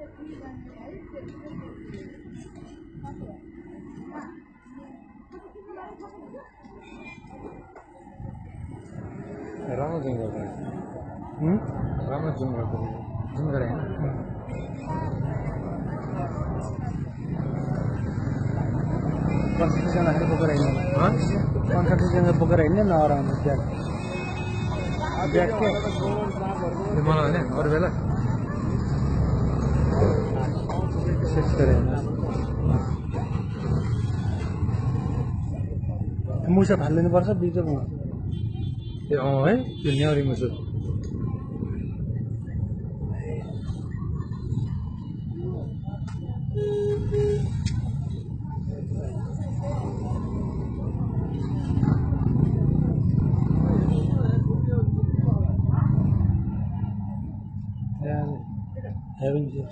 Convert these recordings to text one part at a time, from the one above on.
राम्रो जुम गर्छ राम्रो जुम गर्छ जुम गरे कन्सल्टेसन राखेर बोकेर हिँड्नु कन्सल्टेसन बोकेर हिँड्ने नआराम ब्याग ब्याग के मलाई होइन अरू बेला मुसा फालिदिनुपर्छ बिचमा ए है त्यो न्याउरी मुसो having this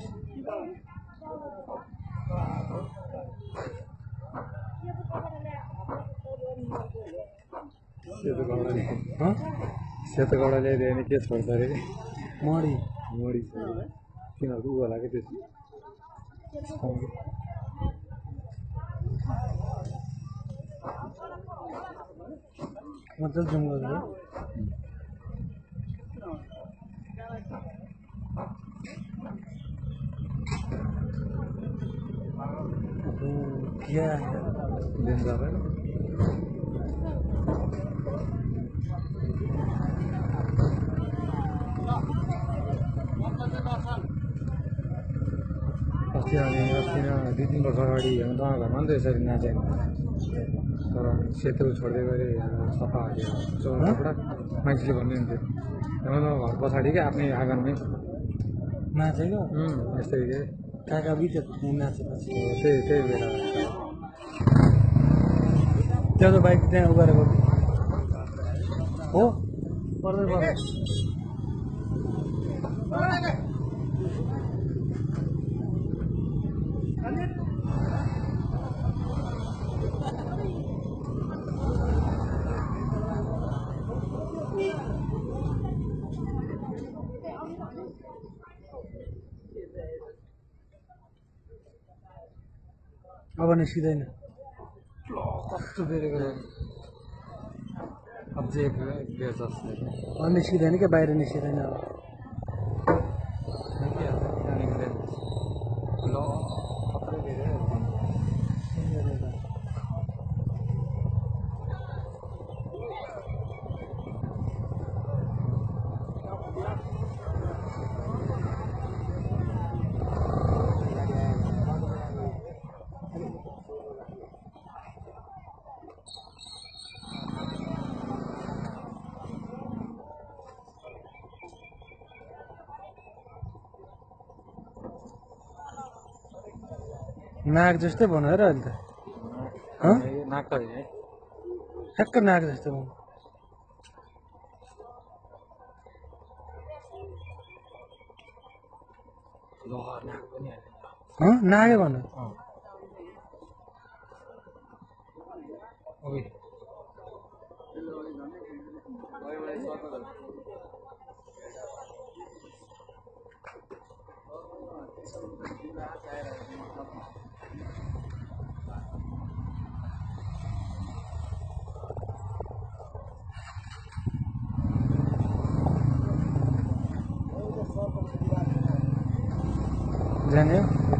सेतो गौडा ल्याइदियो भने के छोड्छ अरे मडी मोडी तिनीहरूको उ होला क्या त्यो मतलब जुम गर्छु क्या डेन्जर अस्ति दुई तिन वर्ष अगाडि हेर्नु त घरमा नि त यसरी नाचेन तर सेतो छोड्दै गरे सफा हाल्यो चौराबाट मान्छेले भन्नुहुन्थ्यो हेर्नु त घर पछाडि क्या आफ्नै आँगनमै नाचेको यस्तै के काका बिच नाचेपछि त्यही बेला त्यो त बाइक त्यहाँ उ गरेको हो पर्दै पर्छ अब निस्किँदैन कस्तो बेरेको अझै एक बेर जस्तो अब निस्किँदैन क्या बाहिर निस्किँदैन अब ल खत्रै बेरे नाक जस्तै बनाएर अहिले त नाक त होइन ठ्याक्क नाक जस्तो बनाउ नाक पनि नाकै भन्नु जाने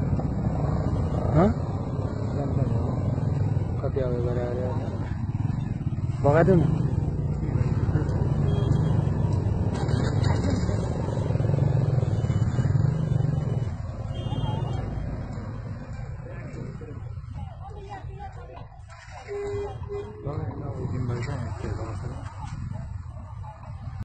कति अब गरेर भगाइदिउँ न दिन भएछ